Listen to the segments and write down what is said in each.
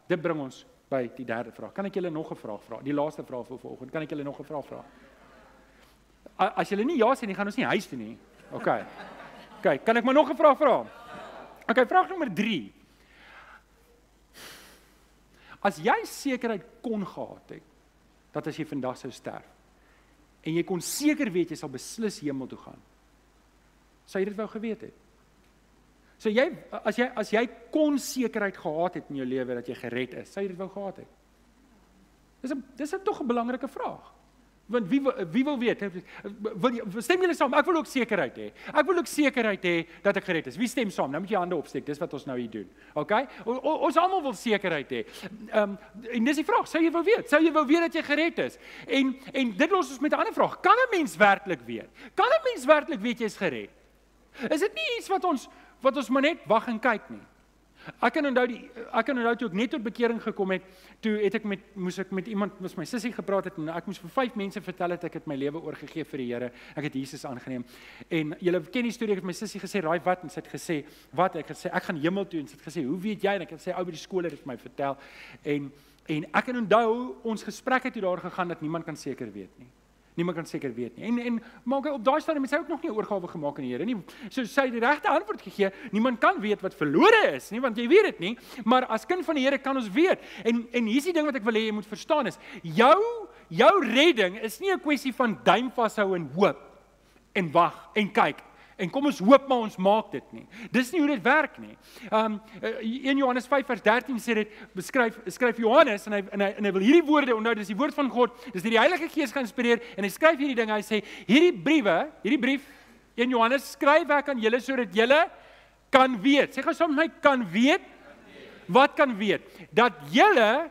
dit bring ons by die derde vraag. Kan ek julle nog 'n vraag vra? Die laaste vraag vir vanoggend. Kan ek julle nog 'n vraag vra? As julle nie ja sê nie, gaan ons nie huis toe nie. Okay. Kan ek maar nog 'n vraag vra? Okay, vraag nommer 3. As jy sekerheid kon gehad het, dat as jy vandag sou sterf, en jy kon seker weet jy sal beslis hemel toe gaan, sou jy dit wou geweet het? So as jy kon sekerheid gehad het in jou lewe dat jy gered is, sou jy dit wou gehad het? Dis tog 'n belangrike vraag. Want wie wil weet? Stem julle saam? Ek wil ook sekerheid hê. Ek wil ook sekerheid hê dat ek gered is. Wie stem saam? Nou moet jy hande opsteek. Dis wat ons nou hier doen. Okay? Ons almal wil sekerheid hê. En dis die vraag, sou jy wou weet? Sou jy wou weet dat jy gered is? En dit los ons met 'n ander vraag. Kan 'n mens werklik weet? Kan 'n mens werklik weet jy is gered? Is dit nie iets wat ons maar net wag en kyk nie? Ek kan onthou toe ek net tot bekering gekom het, toe moes ek met iemand, was my sussie gepraat het, en ek moes vir 5 mense vertel dat ek het my lewe oorgegee vir die Here, ek het Jesus aangeneem, en julle ken die storie, ek het my sussie gesê, raai wat, en sy het gesê, wat, ek het gesê, ek gaan hemel toe, en sy het gesê, hoe weet jy, en ek het gesê, ou by die skool het dit my vertel, en ek kan onthou, ons gesprek het toe daar gegaan, dat niemand kan seker weet nie. Niemand kan seker weet nie. Maar op daai stadium het sy ook nog nie 'n oorgawe gemaak aan die Here nie. So sy het die regte antwoord gegee. Niemand kan weet wat verlore is nie, want jy weet dit nie. Maar as kind van die Here kan ons weet. En hier's die ding wat ek wil hê jy moet verstaan is, jou redding is nie 'n kwessie van duim vashou en hoop en wag en kyk. En kom ons hoop maar ons maak dit nie. Dis nie hoe dit werk nie. 1 Johannes 5 vers 13 sê dit, skryf Johannes, en hy wil hierdie woorde, onthou, dis die woord van God, dis deur die Heilige Gees geïnspireer, en hy skryf hierdie ding, hy sê, hierdie brief, 1 Johannes, skryf ek aan julle, sodat julle kan weet. Sê gou saam met my, kan weet? Wat kan weet? Dat julle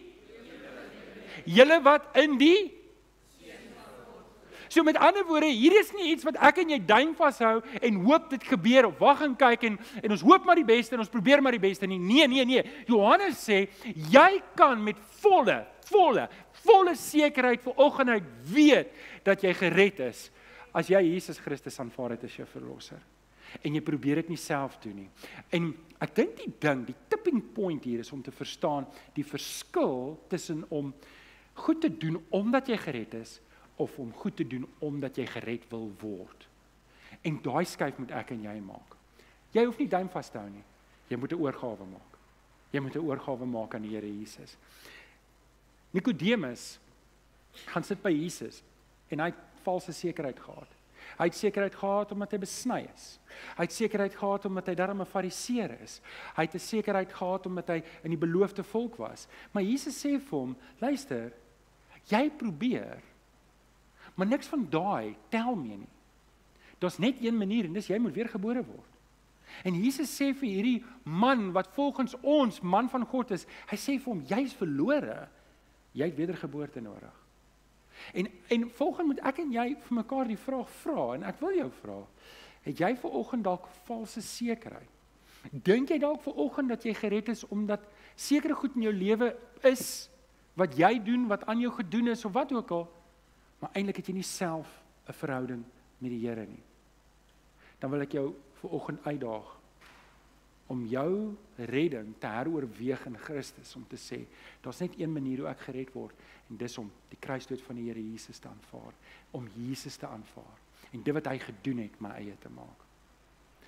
wat in die So met ander woorde, hier is nie iets wat ek en jy duim vashou en hoop dit gebeur, of wag en kyk en ons hoop maar die beste en ons probeer maar die beste nie. Nee. Johannes sê, jy kan met volle sekerheid vanoggend uit weet dat jy gered is as jy Jesus Christus aanvaar het as jou verlosser. En jy probeer dit nie self doen nie. En ek dink die tipping point hier is om te verstaan die verskil tussen om goed te doen omdat jy gered is, of om goed te doen omdat jy gered wil word. En daai skuif moet ek en jy maak. Jy hoef nie duim vas te hou nie. Jy moet 'n oorgawe maak. Jy moet 'n oorgawe maak aan die Here Jesus. Nikodemus gaan sit by Jesus en hy het valse sekerheid gehad. Hy het sekerheid gehad omdat hy besny is. Hy het sekerheid gehad omdat hy darm 'n fariseer is. Hy het 'n sekerheid gehad omdat hy in die beloofde volk was. Maar Jesus sê vir hom, luister, jy probeer, maar niks van daai tel mee nie. Daar's net een manier en dis jy moet weergebore word. En Jesus sê vir hierdie man wat volgens ons man van God is, hy sê vir hom, jy's verlore. Jy het wedergeboorte nodig. En volgens moet ek en jy vir mekaar die vraag vra, en ek wil jou vra, het jy vanoggend dalk valse sekerheid? Dink jy dalk vanoggend dat jy gered is omdat sekere goed in jou lewe is wat jy doen, wat aan jou gedoen is of wat ook al, maar eintlik het jy nie self 'n verhouding met die Here nie. Dan wil ek jou vanoggend uitdaag om jou redding te heroorweeg in Christus, om te sê, daar's net een manier hoe ek gered word, en dis om die kruisdood van die Here Jesus te aanvaar, om Jesus te aanvaar, en dit wat hy gedoen het, my eie te maak.